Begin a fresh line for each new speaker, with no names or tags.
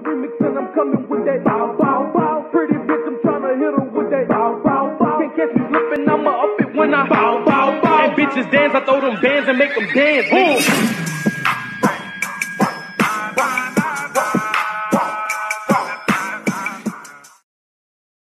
remix and I'm coming with that bow, bow, bow. Pretty bitch, I'm tryna hit her with that bow, bow, bow. Can't catch me slipping, I'ma up it when I bow, bow, bow. And bitches dance, I throw them bands and make them dance.